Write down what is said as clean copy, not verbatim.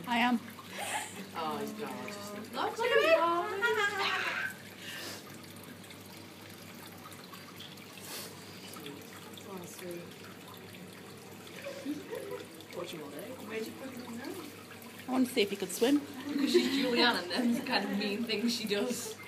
I am. Oh, he's gorgeous. Look at him. Oh, sweet. What do you want to do? Where'd you put him now? I want to see if he could swim. Because she's Julianne and them the kind of mean things she does.